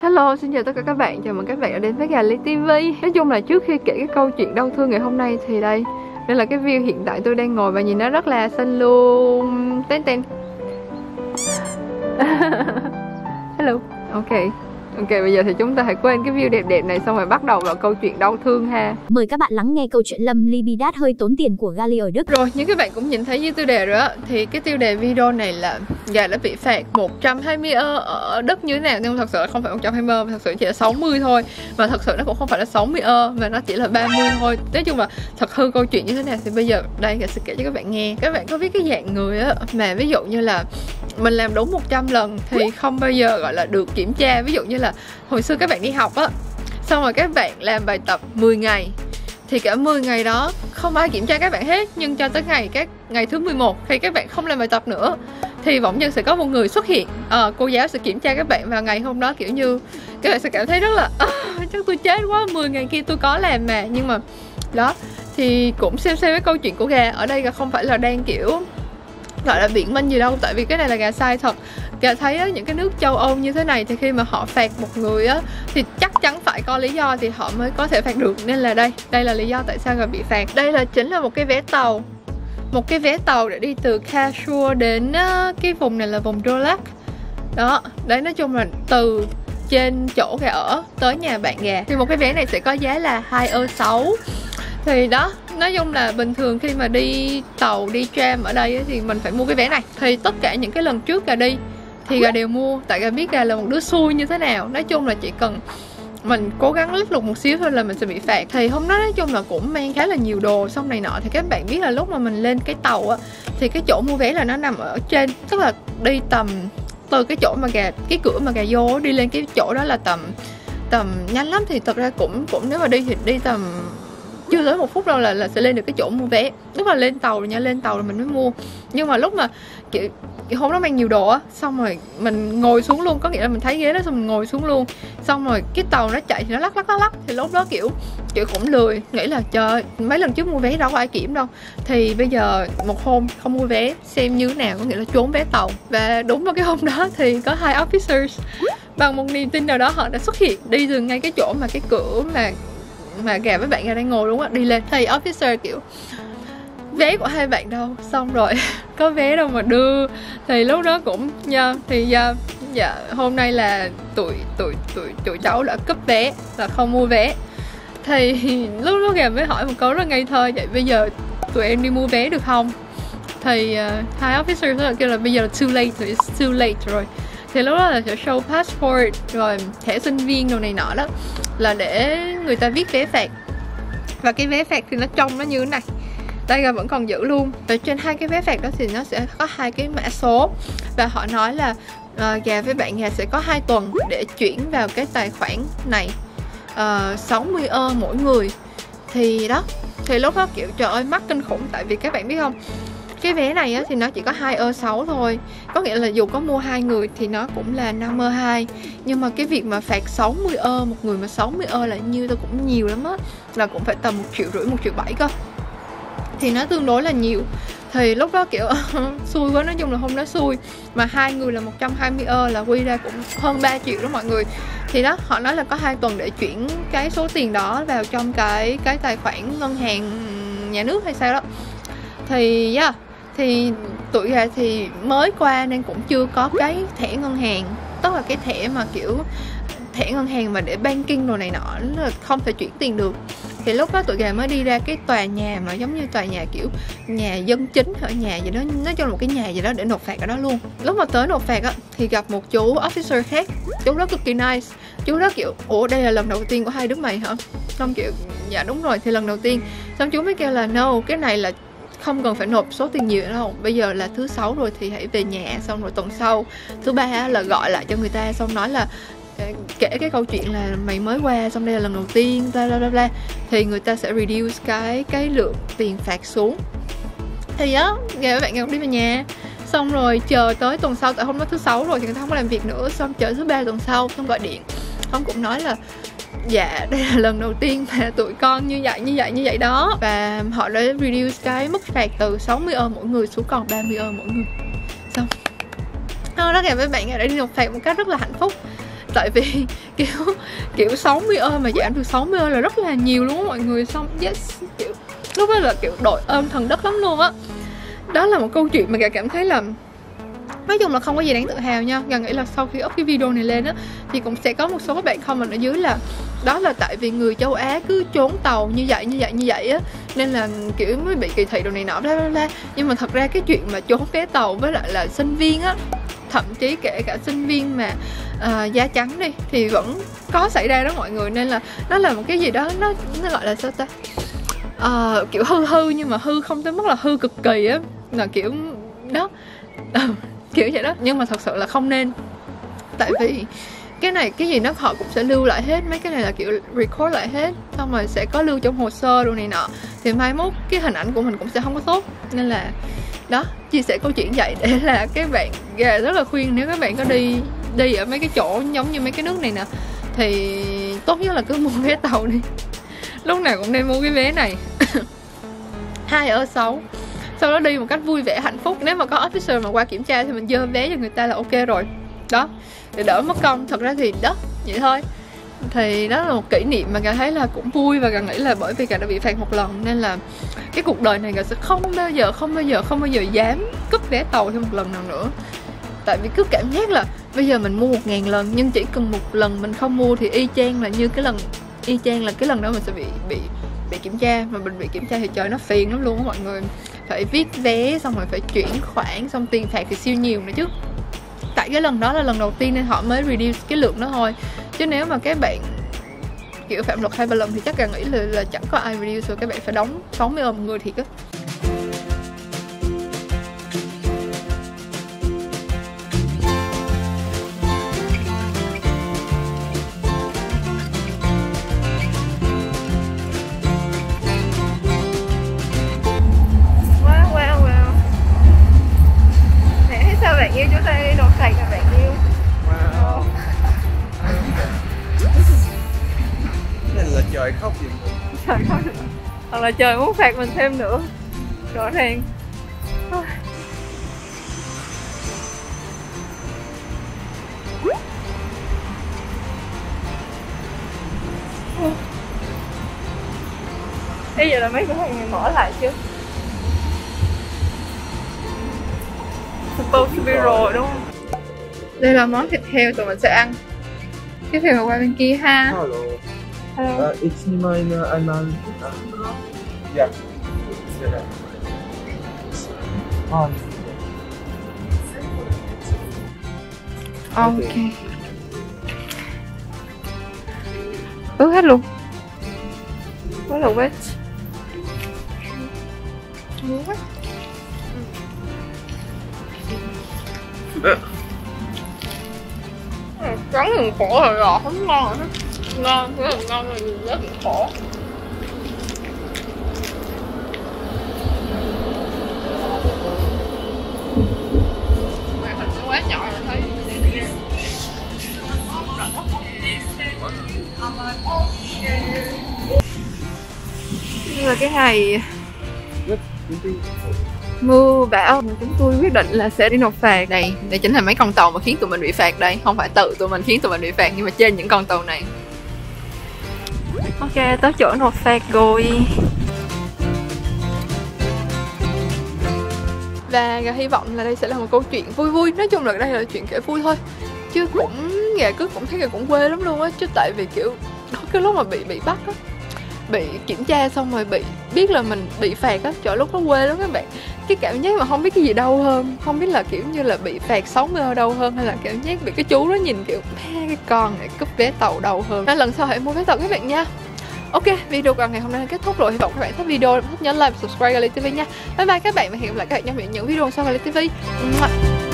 Hello, xin chào tất cả các bạn, chào mừng các bạn đã đến với Gà Ly TV. Nói chung là trước khi kể cái câu chuyện đau thương ngày hôm nay thì đây là cái view hiện tại tôi đang ngồi và nhìn nó rất là xinh luôn. Tên tên. Hello. Ok, bây giờ thì chúng ta hãy quên cái view đẹp đẹp này xong rồi bắt đầu vào câu chuyện đau thương ha. Mời các bạn lắng nghe câu chuyện Lâm Ly bi đát hơi tốn tiền của Gali ở Đức. Rồi, như các bạn cũng nhìn thấy dưới tiêu đề rồi á, thì cái tiêu đề video này là Gà đã bị phạt 120 euro ở Đức như thế nào. Nhưng thật sự là không phải 120 euro, thật sự chỉ là 60 thôi. Và thật sự nó cũng không phải là 60 euro mà nó chỉ là 30 thôi. Nói chung là thật hư câu chuyện như thế nào thì bây giờ đây Gà sẽ kể cho các bạn nghe. Các bạn có biết cái dạng người á mà ví dụ như là mình làm đúng 100 lần thì không bao giờ gọi là được kiểm tra. Ví dụ như là hồi xưa các bạn đi học á, xong rồi các bạn làm bài tập 10 ngày thì cả 10 ngày đó không ai kiểm tra các bạn hết. Nhưng cho tới các ngày thứ 11 khi các bạn không làm bài tập nữa thì bỗng dưng sẽ có một người xuất hiện, cô giáo sẽ kiểm tra các bạn. Và ngày hôm đó kiểu như các bạn sẽ cảm thấy rất là chắc tôi chết quá, 10 ngày kia tôi có làm mà. Nhưng mà đó thì cũng xem với câu chuyện của Gà. Ở đây Gà không phải là đang kiểu gọi là biện minh gì đâu, tại vì cái này là Gà sai thật. Gà thấy á, những cái nước châu Âu như thế này thì khi mà họ phạt một người á thì chắc chắn phải có lý do thì họ mới có thể phạt được. Nên là đây là lý do tại sao Gà bị phạt. Đây là chính là một cái vé tàu, để đi từ Karlsruhe đến cái vùng này là vùng Dortmund đó. Đấy, nói chung là từ trên chỗ Gà ở tới nhà bạn Gà thì một cái vé này sẽ có giá là 2,6 euro. Thì đó, nói chung là bình thường khi mà đi tàu, đi tram ở đây thì mình phải mua cái vé này. Thì tất cả những cái lần trước Gà đi thì Gà đều mua, tại Gà biết Gà là một đứa xui như thế nào. Nói chung là chỉ cần mình cố gắng lít lục một xíu thôi là mình sẽ bị phạt. Thì hôm đó nói chung là cũng mang khá là nhiều đồ xong này nọ. Thì các bạn biết là lúc mà mình lên cái tàu á thì cái chỗ mua vé là nó nằm ở trên, tức là đi tầm từ cái chỗ mà cái cửa mà Gà vô đi lên cái chỗ đó là tầm nhanh lắm. Thì thật ra cũng nếu mà đi thì đi tầm chưa tới 1 phút đâu là sẽ lên được cái chỗ mua vé. Lúc mà lên tàu rồi nha, lên tàu là mình mới mua. Nhưng mà lúc mà kiểu hôm đó mang nhiều đồ á, xong rồi mình ngồi xuống luôn, có nghĩa là mình thấy ghế đó xong mình ngồi xuống luôn. Xong rồi cái tàu nó chạy thì nó lắc thì lúc đó kiểu cũng lười, nghĩ là trời, mấy lần trước mua vé đâu có ai kiểm đâu. Thì bây giờ một hôm không mua vé xem như thế nào, có nghĩa là trốn vé tàu. Và đúng vào cái hôm đó thì có 2 officers bằng một niềm tin nào đó họ đã xuất hiện đi từ ngay cái chỗ mà cái cửa mà Gà với bạn Gà đang ngồi đúng không ạ, đi lên thì officer kiểu vé của hai bạn đâu, xong rồi có vé đâu mà đưa. Thì lúc đó cũng dạ hôm nay là tụi cháu đã cúp vé là không mua vé. Thì lúc đó Gà mới hỏi một câu rất ngây thơ, vậy bây giờ tụi em đi mua vé được không? Thì hai officer đó kêu là bây giờ là too late rồi. Thì lúc đó là sẽ show passport rồi thẻ sinh viên đồ này nọ đó, là để người ta viết vé phạt. Và cái vé phạt thì nó trông nó như thế này. Đây Gà vẫn còn giữ luôn. Và trên 2 cái vé phạt đó thì nó sẽ có 2 cái mã số. Và họ nói là Gà với bạn Gà sẽ có 2 tuần để chuyển vào cái tài khoản này, 60 euro mỗi người. Thì đó, thì lúc đó kiểu trời ơi mắc kinh khủng. Tại vì các bạn biết không, cái vé này á, thì nó chỉ có 2,6 euro thôi. Có nghĩa là dù có mua 2 người thì nó cũng là 5,2 euro. Nhưng mà cái việc mà phạt 60 euro một người, mà 60 euro là nhiêu tôi cũng nhiều lắm á, là cũng phải tầm 1,5 triệu, 1,7 triệu cơ. Thì nó tương đối là nhiều. Thì lúc đó kiểu xui quá, nói chung là hôm đó xui. Mà 2 người là 120 euro là quy ra cũng hơn 3 triệu đó mọi người. Thì đó, họ nói là có 2 tuần để chuyển cái số tiền đó vào trong cái tài khoản ngân hàng nhà nước hay sao đó. Thì thì tụi Gà thì mới qua nên cũng chưa có cái thẻ ngân hàng, tức là cái thẻ mà kiểu thẻ ngân hàng mà để banking đồ này nọ, là không thể chuyển tiền được. Thì lúc đó tụi Gà mới đi ra cái tòa nhà mà giống như tòa nhà kiểu nhà dân chính ở nhà gì đó, nói chung là một cái nhà gì đó để nộp phạt ở đó luôn. Lúc mà tới nộp phạt á thì gặp một chú officer khác, chú đó cực kỳ nice. Chú đó kiểu ủa đây là lần đầu tiên của hai đứa mày hả? Xong kiểu dạ đúng rồi, thì lần đầu tiên. Xong chú mới kêu là no, cái này là không cần phải nộp số tiền nhiều nữa đâu. Bây giờ là thứ 6 rồi thì hãy về nhà. Xong rồi tuần sau, thứ 3 là gọi lại cho người ta, xong nói là kể cái câu chuyện là mày mới qua, xong đây là lần đầu tiên bla bla bla, thì người ta sẽ reduce cái lượng tiền phạt xuống. Thì đó, Gà với bạn Gà đi về nhà. Xong rồi chờ tới tuần sau, tại hôm đó thứ 6 rồi thì người ta không có làm việc nữa. Xong chờ thứ 3 tuần sau, xong gọi điện, xong cũng nói là dạ đây là lần đầu tiên mà tụi con như vậy đó. Và họ đã reduce cái mức phạt từ 60 euro mỗi người xuống còn 30 euro mỗi người. Xong đó, Gà với bạn Gà đã đi nộp phạt một cách rất là hạnh phúc. Tại vì kiểu 60 ơ mà giảm được 60 ơ là rất là nhiều luôn á mọi người. Xong yes, kiểu lúc đó là kiểu đội ơn thần đất lắm luôn á. Đó là một câu chuyện mà Gà cảm thấy là nói chung là không có gì đáng tự hào nha. Gà nghĩ là sau khi up cái video này lên á thì cũng sẽ có một số các bạn comment ở dưới là đó là tại vì người châu Á cứ trốn tàu như vậy á, nên là kiểu mới bị kỳ thị đồ này nọ bla bla bla. Nhưng mà thật ra cái chuyện mà trốn vé tàu với lại là sinh viên á, thậm chí kể cả sinh viên mà da trắng đi thì vẫn có xảy ra đó mọi người. Nên là nó là một cái gì đó nó gọi là sao ta, kiểu hư nhưng mà hư không tới mức là hư cực kỳ á, là kiểu đó kiểu vậy đó. Nhưng mà thật sự là không nên, tại vì cái này cái gì nó họ cũng sẽ lưu lại hết, mấy cái này là kiểu record lại hết, xong rồi sẽ có lưu trong hồ sơ đồ này nọ, thì mai mốt cái hình ảnh của mình cũng sẽ không có tốt. Nên là đó, chia sẻ câu chuyện vậy để là các bạn rất là khuyên nếu các bạn có đi ở mấy cái chỗ giống như mấy cái nước này nè thì tốt nhất là cứ mua vé tàu đi, lúc nào cũng nên mua cái vé này. 2 ở 6, sau đó đi một cách vui vẻ hạnh phúc. Nếu mà có officer mà qua kiểm tra thì mình dơ vé cho người ta là ok rồi đó, để đỡ mất công. Thật ra thì đó, vậy thôi. Thì đó là một kỷ niệm mà Gà thấy là cũng vui, và Gà nghĩ là bởi vì Gà đã bị phạt một lần nên là cái cuộc đời này Gà sẽ không bao giờ dám cúp vé tàu thêm một lần nào nữa. Tại vì cứ cảm giác là bây giờ mình mua 1000 lần nhưng chỉ cần một lần mình không mua thì y chang là cái lần đó mình sẽ bị kiểm tra, mà mình bị kiểm tra thì trời nó phiền lắm luôn á mọi người. Phải viết vé xong rồi phải chuyển khoản, xong tiền phạt thì siêu nhiều nữa chứ. Tại cái lần đó là lần đầu tiên nên họ mới reduce cái lượng đó thôi, chứ nếu mà các bạn kiểu phạm luật 2-3 lần thì chắc Gà nghĩ là chẳng có ai reduce rồi, các bạn phải đóng 60 ơ một người thiệt á. Bạn yêu chúng ta đi nộp phạt là bạn yêu. Wow. Này là trời khóc gì? Trời khóc. Hoặc là trời muốn phạt mình thêm nữa. Rõ ràng. Bây giờ là mấy cửa hàng này mở lại chứ? Supposed to be rồi đúng không? Đây là món thịt heo tụi mình sẽ ăn. Tiếp theo qua bên kia ha. Hello. Hello. It's mine. I'm on. Yeah. Ok. Ướt hết luôn. Quá là wet. What? Trắng đường khổ rồi gọt không ngon nữa. Ngon, cái là ngon là nhiều rất khổ. Màn hình nó quá nhỏ rồi thấy. Đây là cái ngày mưa bão, chúng tôi quyết định là sẽ đi nộp phạt. Đây chính là mấy con tàu mà khiến tụi mình bị phạt đây. Không phải tự tụi mình khiến tụi mình bị phạt, nhưng mà trên những con tàu này. Ok, tới chỗ nộp phạt rồi. Và Gà hy vọng là đây sẽ là một câu chuyện vui vui. Nói chung là đây là chuyện kể vui thôi, chứ Gà cũng thấy Gà cũng quê lắm luôn á. Chứ tại vì kiểu cái lúc mà bị bắt á, bị kiểm tra xong rồi biết là mình bị phạt á, trời lúc nó quê lắm các bạn. Cái cảm giác mà không biết cái gì đau hơn, không biết là kiểu như là bị phạt 60 ơ đau hơn, hay là cảm giác bị cái chú đó nhìn kiểu cái con này cúp vé tàu đau hơn. Nên lần sau hãy mua vé tàu các bạn nha. Ok, video của ngày hôm nay kết thúc rồi. Hy vọng các bạn thích video, thích nhấn like và subscribe Gali TV nha. Bye bye các bạn và hẹn gặp lại các bạn trong những video sau Gali TV.